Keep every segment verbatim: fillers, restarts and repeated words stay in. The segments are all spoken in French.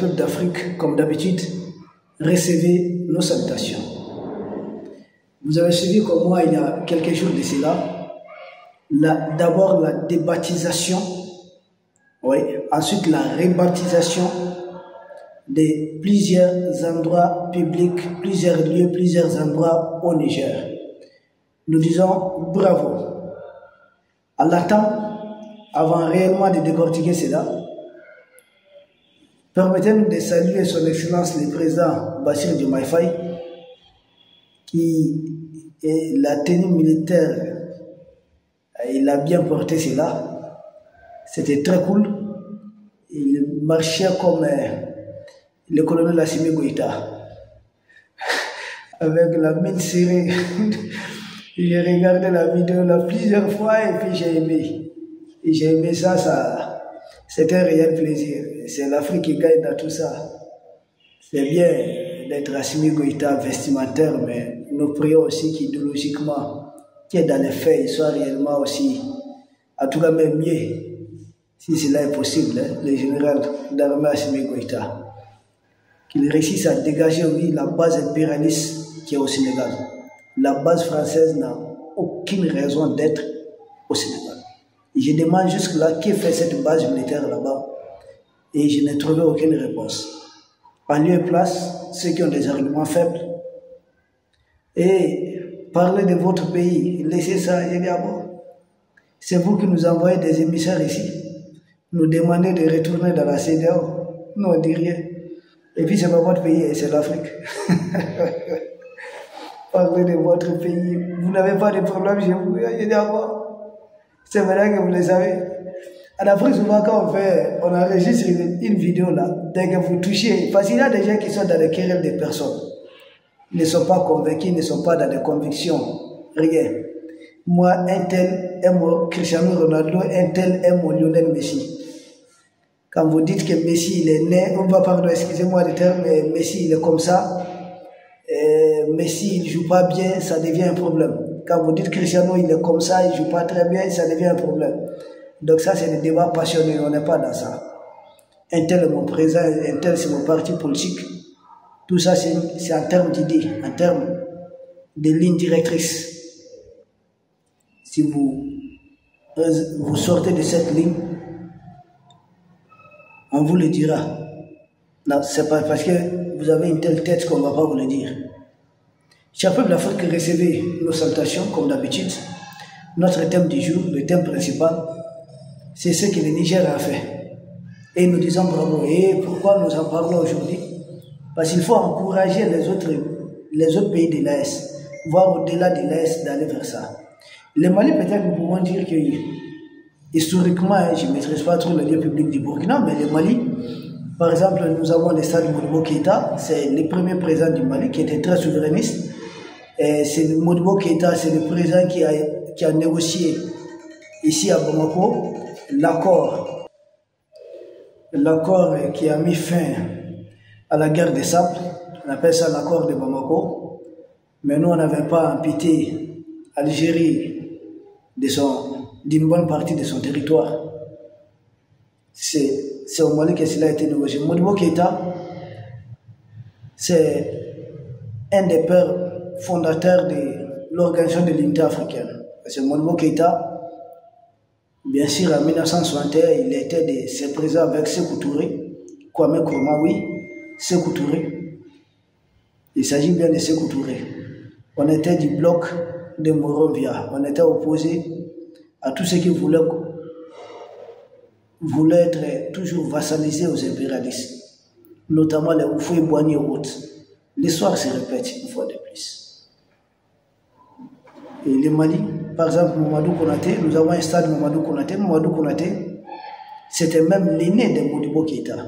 peuple d'Afrique, comme d'habitude, recevez nos salutations. Vous avez suivi comme moi il y a quelques jours de cela, d'abord la débaptisation, oui, ensuite la rebaptisation de plusieurs endroits publics, plusieurs lieux, plusieurs endroits au Niger. Nous disons bravo. En l'attendant, avant réellement de décortiquer cela, permettez-nous de saluer son Excellence le Président Bassirou Diomaye Faye, qui est la tenue militaire, il a bien porté cela, c'était très cool, il marchait comme euh, le colonel Assimi Goïta, avec la mine serrée. J'ai regardé la vidéo là plusieurs fois et puis j'ai aimé. Et j'ai aimé ça, ça c'était un réel plaisir. C'est l'Afrique qui gagne dans tout ça. C'est bien d'être Assimi Goïta vestimentaire, mais nous prions aussi qu'idéologiquement, qu'il y ait dans les faits, il soit réellement aussi, en tout cas même mieux, si cela est possible, hein, le général d'armée Assimi Goïta, qu'il réussisse à dégager, oui, la base impérialiste qui est au Sénégal. La base française n'a aucune raison d'être au Sénégal. Et je demande jusque-là qui fait cette base militaire là-bas et je n'ai trouvé aucune réponse. En lieu et place, ceux qui ont des arguments faibles et parler de votre pays, laissez ça, il y a bon. C'est vous qui nous envoyez des émissaires ici, nous demandez de retourner dans la C E D E A O. Nous on dit rien. Et puis c'est pas votre pays, c'est l'Afrique. Parlez de votre pays, vous n'avez pas de problème chez vous, il y a bon. C'est vrai que vous le savez. En Afrique, souvent, quand on fait, on enregistre une, une vidéo là, dès que vous touchez, parce qu'il y a des gens qui sont dans les querelles des personnes. Ils ne sont pas convaincus, ils ne sont pas dans des convictions. Rien. Moi, un tel aime Cristiano Ronaldo, un tel aime Lionel Messi. Quand vous dites que Messi, il est né, on va pardon, excusez-moi le terme, mais Messi, il est comme ça. Et Messi, il ne joue pas bien, ça devient un problème. Quand vous dites Cristiano, il est comme ça, il ne joue pas très bien, ça devient un problème. Donc ça, c'est des débats passionnés, on n'est pas dans ça. Un tel est mon président, un tel c'est mon parti politique. Tout ça, c'est en termes d'idées, en termes de lignes directrices. Si vous, vous sortez de cette ligne, on vous le dira. Non, c'est pas parce que vous avez une telle tête qu'on ne va pas vous le dire. Chers peuples d'Afrique, recevez nos salutations comme d'habitude. Notre thème du jour, le thème principal, c'est ce que le Niger a fait. Et nous disons bravo. Et pourquoi nous en parlons aujourd'hui? Parce qu'il faut encourager les autres, les autres pays de l'A E S, voire au-delà de l'A E S, d'aller vers ça. Le Mali, peut-être nous pouvons dire que, historiquement, je ne maîtrise pas trop le lieu public du Burkina, mais le Mali, par exemple, nous avons le stade Modibo Keïta, c'est le premier président du Mali qui était très souverainiste. C'est Modibo Keïta, c'est le président qui a, qui a négocié ici à Bamako l'accord, l'accord qui a mis fin à la guerre des sables. On appelle ça l'accord de Bamako. Mais nous, on n'avait pas amputé Algérie d'une bonne partie de son territoire. C'est au Mali que cela a été négocié. Modibo Keïta, c'est un des pères fondateur de l'organisation de l'unité africaine. Parce que Modibo Keïta, bien sûr, en mille neuf cent soixante et un, il était de ses présents avec Sékou Touré, Kwame Nkrumah, oui, Sékou Touré. Il s'agit bien de Sékou Touré. On était du bloc de Monrovia. On était opposé à tous ceux qui voulaient, voulaient être toujours vassalisés aux impérialistes, notamment les Houphouët Boigny et autres. L'histoire se répète une fois de plus. Et le Mali, par exemple, Mamadou Konaté, nous avons un stade Mamadou Konaté. Mamadou Konaté, c'était même l'aîné de Modibo Keïta.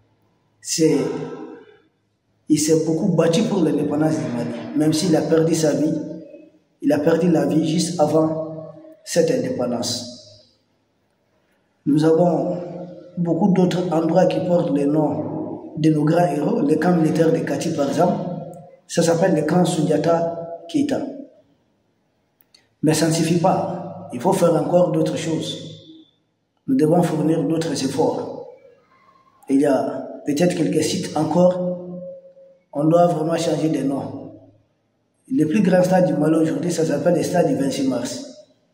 Il s'est beaucoup battu pour l'indépendance du Mali, même s'il a perdu sa vie. Il a perdu la vie juste avant cette indépendance. Nous avons beaucoup d'autres endroits qui portent les noms de nos grands héros. Le camp militaire de Kati, par exemple, ça s'appelle le camp Soundiata Keïta. Mais ça ne suffit pas. Il faut faire encore d'autres choses. Nous devons fournir d'autres efforts. Il y a peut-être quelques sites encore, on doit vraiment changer de nom. Le plus grand stade du Mali aujourd'hui, ça s'appelle le stade du vingt-six mars.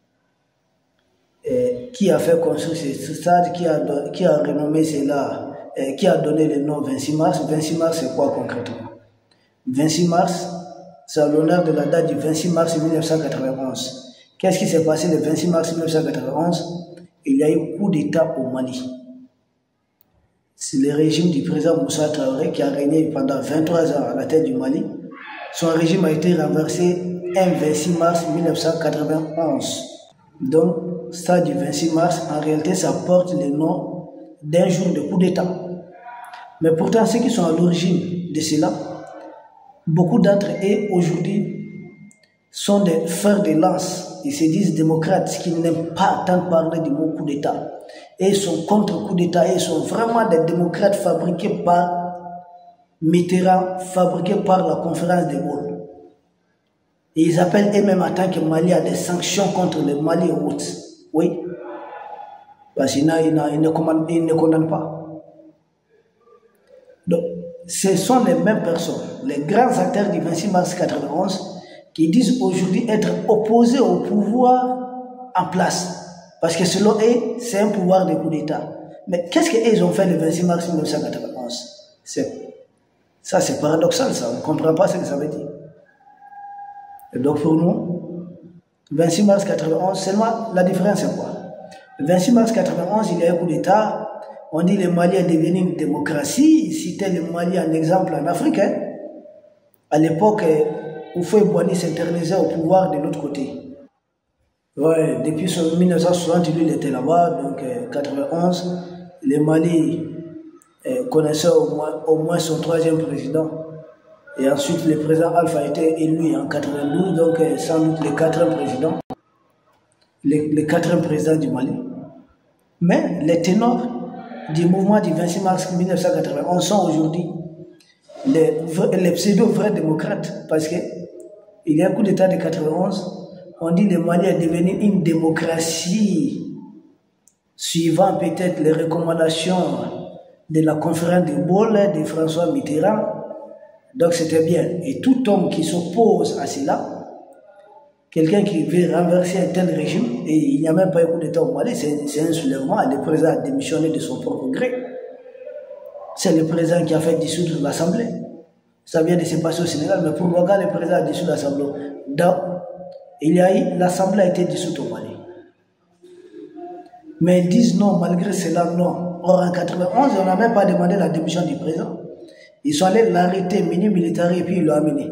Et qui a fait construire ce stade, qui a, qui a renommé cela, et qui a donné le nom vingt-six mars. vingt-six mars, c'est quoi concrètement? vingt-six mars, c'est à l'honneur de la date du vingt-six mars mille neuf cent quatre-vingt-onze. Qu'est-ce qui s'est passé le vingt-six mars mille neuf cent quatre-vingt-onze? Il y a eu coup d'État au Mali. C'est le régime du président Moussa Traoré qui a régné pendant vingt-trois ans à la tête du Mali. Son régime a été renversé un vingt-six mars mille neuf cent quatre-vingt-onze. Donc, stade du vingt-six mars, en réalité, ça porte le nom d'un jour de coup d'État. Mais pourtant, ceux qui sont à l'origine de cela, beaucoup d'entre eux aujourd'hui sont des fers de lance. Ils se disent démocrates, qui n'aiment pas tant parler du mot coup d'État. Et ils sont contre coup d'État. Ils sont vraiment des démocrates fabriqués par Mitterrand, fabriqués par la conférence de Gaulle. Et ils appellent eux-mêmes en tant que Mali à des sanctions contre le Mali et autres. Oui. Parce qu'ils ne, ne condamnent pas. Donc, ce sont les mêmes personnes, les grands acteurs du vingt-six mars quatre-vingt-onze, qui disent aujourd'hui être opposés au pouvoir en place. Parce que selon eux, c'est un pouvoir de coup d'État. Mais qu'est-ce qu'ils ont fait le vingt-six mars mille neuf cent quatre-vingt-onze? Ça, c'est paradoxal, ça. On ne comprend pas ce que ça veut dire. Et donc pour nous, vingt-six mars quatre-vingt-onze, seulement la différence c'est quoi? Le vingt-six mars quatre-vingt-onze, il y a un coup d'État. On dit que le Mali est devenu une démocratie. Il citait le Mali en exemple en Afrique. Hein. À l'époque, Houphouët-Boigny s'internalisait au pouvoir de l'autre côté. Ouais, depuis mille neuf cent soixante, lui, il était là-bas, donc euh, quatre-vingt-onze, le Mali euh, connaissait au moins, au moins son troisième président. Et ensuite, le président Alpha a été élu en quatre-vingt-douze, donc euh, sans doute le quatrième président, le, le quatrième président du Mali. Mais les ténors du mouvement du vingt-six mars mille neuf cent quatre-vingt-onze sont aujourd'hui les, les pseudo-vrais démocrates, parce qu'il y a un coup d'État de quatre-vingt-onze. On dit que le Mali est devenu une démocratie suivant peut-être les recommandations de la conférence de Gaulle de François Mitterrand. Donc c'était bien. Et tout homme qui s'oppose à cela, quelqu'un qui veut renverser un tel régime, et il n'y a même pas eu coup d'État au Mali, c'est un soulèvement, le président a démissionné de son propre gré. C'est le président qui a fait dissoudre l'Assemblée. Ça vient de se passer au Sénégal, mais pour moi, quand le président a dissous l'Assemblée, il y a eu, l'Assemblée a été dissoute au Mali. Mais ils disent non, malgré cela, non. Or, en quatre-vingt-onze, on n'a même pas demandé la démission du président. Ils sont allés l'arrêter, mini militaire, et puis ils l'ont amené.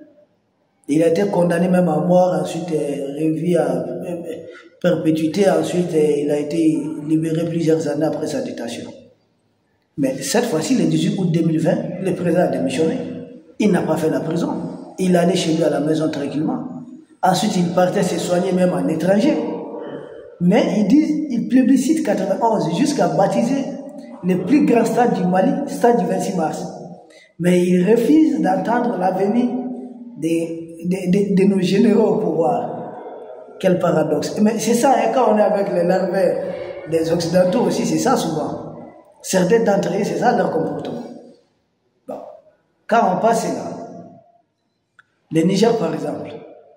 Il a été condamné même à mort, ensuite revu à perpétuité, ensuite il a été libéré plusieurs années après sa détention. Mais cette fois-ci, le dix-huit août deux mille vingt, le président a démissionné. Il n'a pas fait la prison. Il allait chez lui à la maison tranquillement. Ensuite, il partait se soigner même en étranger. Mais ils disent, ils plébiscitent quatre-vingt-onze jusqu'à baptiser le plus grand stade du Mali, stade du vingt-six mars. Mais ils refusent d'entendre la venue de, de, de, de nos généraux au pouvoir. Quel paradoxe. Mais c'est ça, hein, quand on est avec les larves des Occidentaux aussi, c'est ça souvent. Certains d'entre eux, c'est ça leur comportement. Bon. Quand on passe là, le Niger par exemple,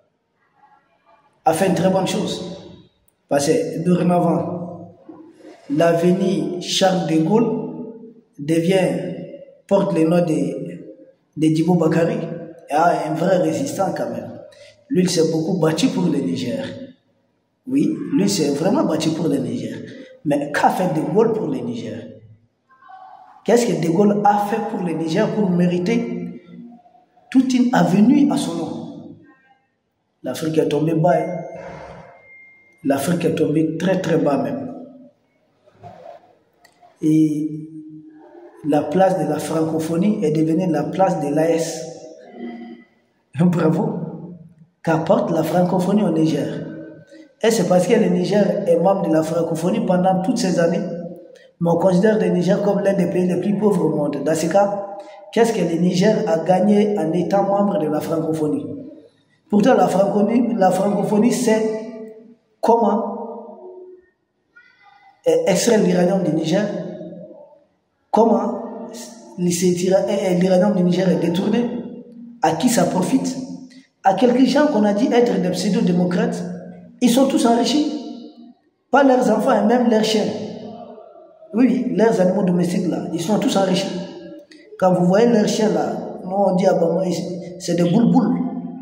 a fait une très bonne chose. Parce que dorénavant, l'avenue Charles de Gaulle devient, porte le nom de, de Djibo Bakary, et a un vrai résistant quand même. Lui, il s'est beaucoup battu pour le Niger. Oui, lui, s'est vraiment battu pour le Niger. Mais qu'a fait de Gaulle pour le Niger? Qu'est-ce que de Gaulle a fait pour le Niger pour mériter toute une avenue à son nom? L'Afrique est tombée bas. Hein? L'Afrique est tombée très très bas même. Et la place de la francophonie est devenue la place de l'A S. Bravo. Qu'apporte la francophonie au Niger? Et c'est parce que le Niger est membre de la francophonie pendant toutes ces années. Mais on considère le Niger comme l'un des pays les plus pauvres au monde. Dans ce cas, qu'est-ce que le Niger a gagné en étant membre de la francophonie? Pourtant, la francophonie, la francophonie sait comment extraire l'uranium du Niger, comment l'uranium du Niger est détourné? À qui ça profite? À quelques gens qu'on a dit être des pseudo-démocrates, ils sont tous enrichis. Pas leurs enfants et même leurs chiens. Oui, leurs animaux domestiques là, ils sont tous enrichis. Quand vous voyez leurs chiens là, nous on dit à Bama, c'est des boules-boules.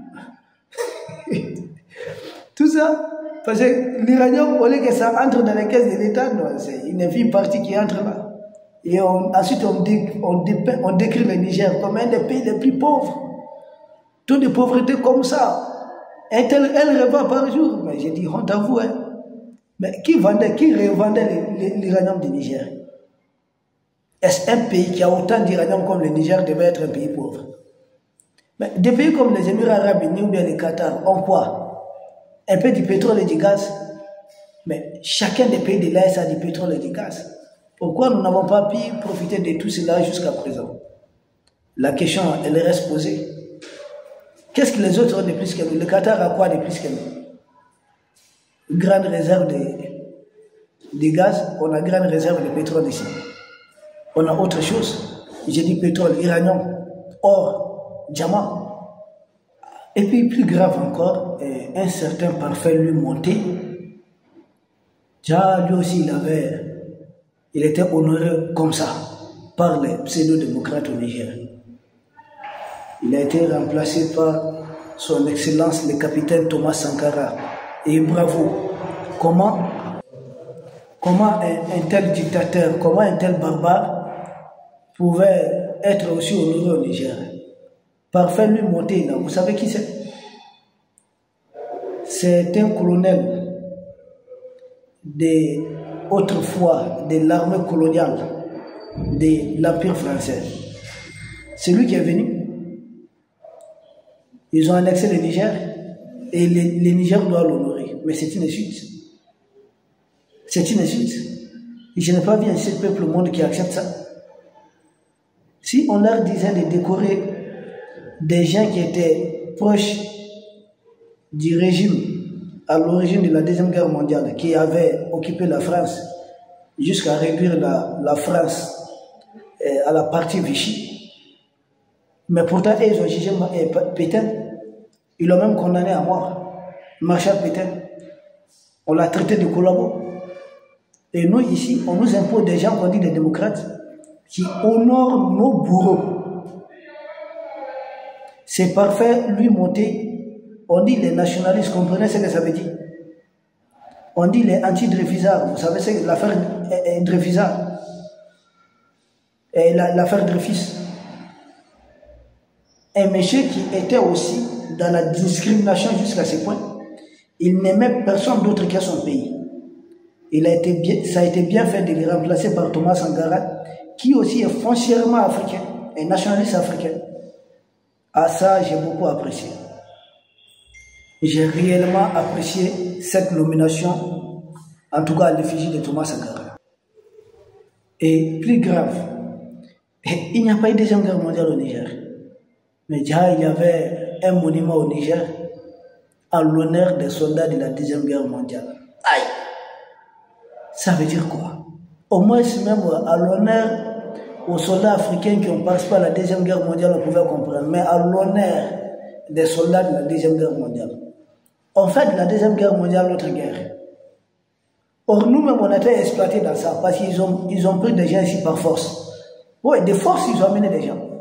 Tout ça, parce que l'uranium, au lieu que ça entre dans les caisses de l'État, c'est une infime partie qui entre là. Et on, ensuite, on, dé, on, dépeint, on décrit le Niger comme un des pays les plus pauvres. Taux de pauvreté comme ça. Un tel, elle revend par jour. Mais j'ai dit, honte à vous, hein. Mais qui vendait, qui revendait l'uranium du Niger? Est-ce un pays qui a autant d'uranium comme le Niger devait être un pays pauvre? Mais des pays comme les Émirats arabes unis ou bien le Qatar ont quoi? Un peu du pétrole et du gaz. Mais chacun des pays de l'A E S a du pétrole et du gaz. Pourquoi nous n'avons pas pu profiter de tout cela jusqu'à présent? La question, elle reste posée. Qu'est-ce que les autres ont de plus que nous? Le Qatar a quoi de plus que nous? Grande réserve de, de gaz, on a grande réserve de pétrole ici. On a autre chose. J'ai dit pétrole, uranium, or, diamant. Et puis plus grave encore, un certain parfait lui monté. Déjà, lui aussi, il avait, il était honoré comme ça par les pseudo-démocrates au Niger. Il a été remplacé par son excellence le capitaine Thomas Sankara. Et bravo, comment, comment un, un tel dictateur, comment un tel barbare pouvait être aussi honoré au Niger? Parfait lui monter là, vous savez qui c'est? C'est un colonel de, autrefois de l'armée coloniale de l'Empire français. C'est lui qui est venu. Ils ont annexé le Niger. Et le, le Niger doit l'honorer. Mais c'est une insulte. C'est une insulte. Et je n'ai pas vu un seul peuple au monde qui accepte ça. Si on leur disait de décorer des gens qui étaient proches du régime à l'origine de la Deuxième Guerre mondiale, qui avaient occupé la France, jusqu'à réduire la, la France euh, à la partie Vichy. Mais pourtant, ils ont jugé euh, Pétain. Ils l'ont même condamné à mort. Marshal Pétain. On l'a traité de collabo. Et nous, ici, on nous impose des gens qu'on dit des démocrates qui honorent nos bourreaux. C'est parfait, lui monter. On dit les nationalistes, comprenez ce que ça veut dire? On dit les anti-Dreyfusards. Vous savez ce que l'affaire Dreyfusard? Et l'affaire Dreyfus. Un monsieur qui était aussi dans la discrimination jusqu'à ce point, il n'aimait personne d'autre qu'à son pays. Il a été bien, ça a été bien fait de le remplacer par Thomas Sankara, qui aussi est foncièrement africain, un nationaliste africain. À ça, j'ai beaucoup apprécié. J'ai réellement apprécié cette nomination, en tout cas à l'effigie de Thomas Sankara. Et plus grave, il n'y a pas eu de Deuxième Guerre mondiale au Niger. Mais déjà, il y avait un monument au Niger en l'honneur des soldats de la Deuxième Guerre mondiale. Aïe! Ça veut dire quoi? Au moins, même à l'honneur aux soldats africains qui ont participé à la Deuxième Guerre mondiale, on pouvait comprendre. Mais à l'honneur des soldats de la Deuxième Guerre mondiale. On fait de la Deuxième Guerre mondiale notre guerre. Or, nous-mêmes, on a été exploités dans ça parce qu'ils ont, ils ont pris des gens ici par force. Oui, de force, ils ont amené des gens.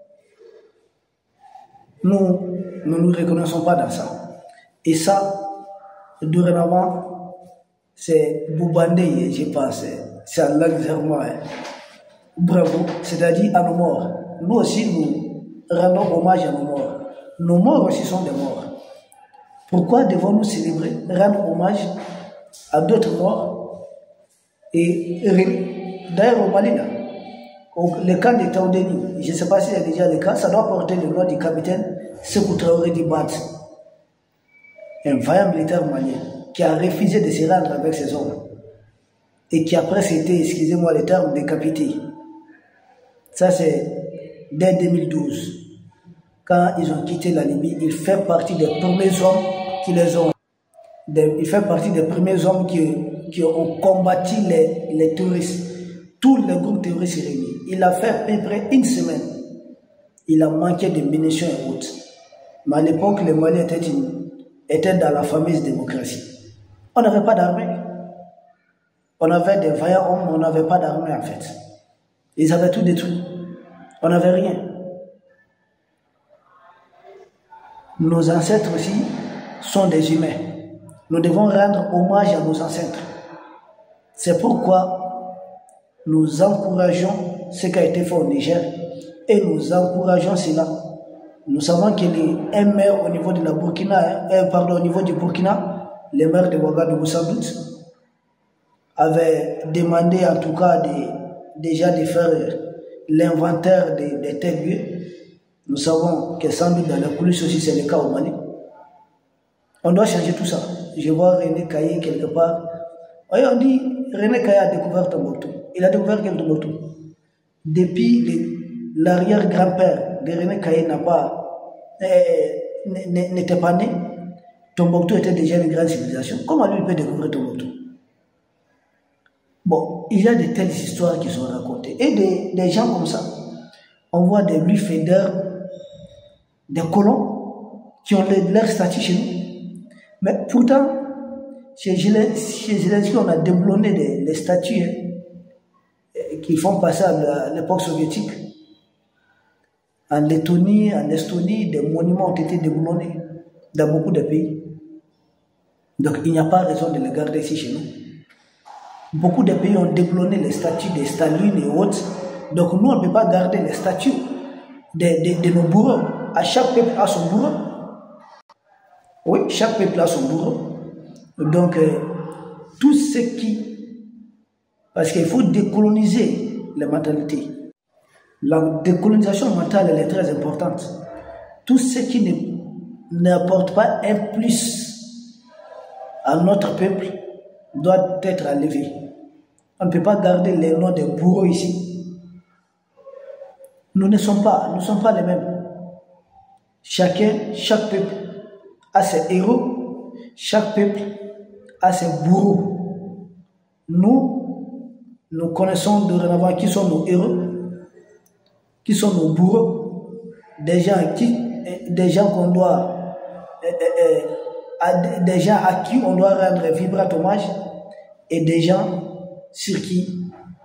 Nous, nous ne nous reconnaissons pas dans ça. Et ça, dorénavant, c'est Boubandé, je pense. C'est un langue zermois. Bravo, c'est-à-dire à nos morts. Nous aussi, nous rendons hommage à nos morts. Nos morts aussi sont des morts. Pourquoi devons-nous célébrer, rendre hommage à d'autres morts? Et d'ailleurs, au Mali, là, le camp de Taoudeni, je ne sais pas s'il y a déjà le cas, ça doit porter le nom du capitaine Sékou Traoré Dibat, un vaillant militaire malien qui a refusé de se rendre avec ses hommes et qui après s'était, excusez-moi le terme, décapité. Ça c'est dès deux mille douze. Quand ils ont quitté la Libye, il fait partie des premiers hommes qui les ont. Il fait partie des premiers hommes qui, qui ont combattu les, les touristes. tous les groupes terroristes réunis. Il a fait à peu près une semaine. Il a manqué de munitions et autres. Mais à l'époque, le Mali était, une, était dans la fameuse démocratie. On n'avait pas d'armée. On avait des vaillants hommes, mais on n'avait pas d'armée en fait. Ils avaient tout détruit. On n'avait rien. Nos ancêtres aussi sont des humains. Nous devons rendre hommage à nos ancêtres. C'est pourquoi nous encourageons ce qui a été fait au Niger et nous encourageons cela. Nous savons que les un maire au niveau de la Burkina, euh, pardon, au niveau du Burkina, les maires de Ouagadougou sans doute, avaient demandé en tout cas de, déjà de faire l'inventaire des, des tels lieux. Nous savons que sans doute dans la coulisses aussi c'est le cas au Mali. On doit changer tout ça. Je vois René Kaye quelque part. Oui, on dit René Kaye a découvert Tombouctou. Il a découvert quel Tombouctou? Depuis l'arrière-grand-père de René Kaye n'a pas n'était pas né, Tombouctou était déjà une grande civilisation. Comment lui il peut découvrir Tombouctou? Bon, il y a de telles histoires qui sont racontées. Et des, des gens comme ça, on voit des Louis Fédère, des colons qui ont leur statut chez nous. Mais pourtant, chez Zelensky, on a déboulonné les, les statues hein, qui font passer à l'époque soviétique. En Lettonie, en Estonie, des monuments ont été déboulonnés dans beaucoup de pays. Donc il n'y a pas raison de les garder ici chez nous. Beaucoup de pays ont déboulonné les statues de Staline et autres. Donc nous, on ne peut pas garder les statues de, de, de nos bourreaux. À chaque peuple a son bourreau. Oui, chaque peuple a son bourreau. Donc, euh, tout ce qui... Parce qu'il faut décoloniser les mentalités. La décolonisation mentale, elle est très importante. Tout ce qui n'apporte pas un plus à notre peuple doit être enlevé. On ne peut pas garder les noms des bourreaux ici. Nous ne sommes pas, nous ne sommes pas les mêmes. Chacun, chaque peuple a ses héros, chaque peuple a ses bourreaux. Nous, nous connaissons dorénavant qui sont nos héros, qui sont nos bourreaux, des gens qui, des gens qu'on doit, des gens à qui on doit rendre vibrant hommage, et des gens sur qui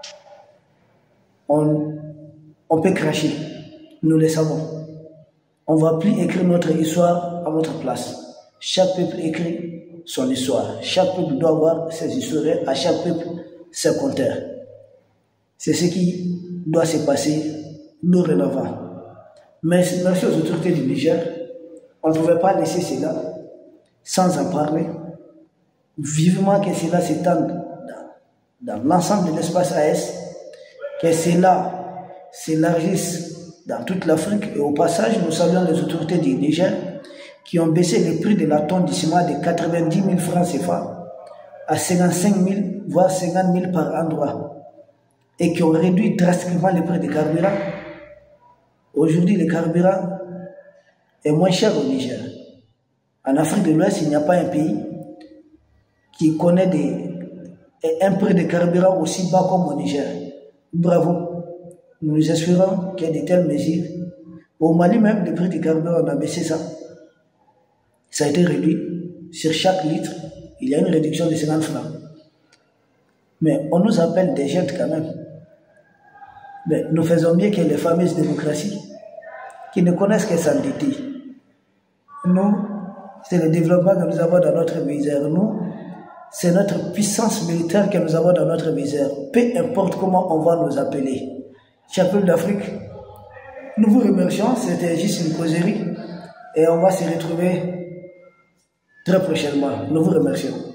on, on peut cracher. Nous le savons. On ne va plus écrire notre histoire à notre place. Chaque peuple écrit son histoire. Chaque peuple doit avoir ses historiens, à chaque peuple ses compteurs. C'est ce qui doit se passer dorénavant. Mais merci aux autorités du Niger, on ne pouvait pas laisser cela sans en parler. Vivement que cela s'étende dans, dans l'ensemble de l'espace A S, que cela s'élargisse dans toute l'Afrique. Et au passage, nous saluons les autorités du Niger qui ont baissé le prix de la tonne du ciment de quatre-vingt-dix mille francs C F A à cinquante-cinq mille, voire cinquante mille par endroit, et qui ont réduit drastiquement le prix des carburants. Aujourd'hui, le carburant est moins cher au Niger. En Afrique de l'Ouest, il n'y a pas un pays qui connaît des, un prix de carburant aussi bas comme au Niger. Bravo. Nous espérons qu'il y ait de telles mesures. Au Mali même, le prix du carburant, on a baissé ça. Ça a été réduit. Sur chaque litre, il y a une réduction de cinquante francs. Mais on nous appelle des jeunes quand même. Mais nous faisons mieux que les fameuses démocraties qui ne connaissent que s'endetter. Nous, c'est le développement que nous avons dans notre misère. Nous, c'est notre puissance militaire que nous avons dans notre misère. Peu importe comment on va nous appeler. Chers peuples d'Afrique, nous vous remercions. C'était juste une causerie. Et on va se retrouver très prochainement. Nous vous remercions.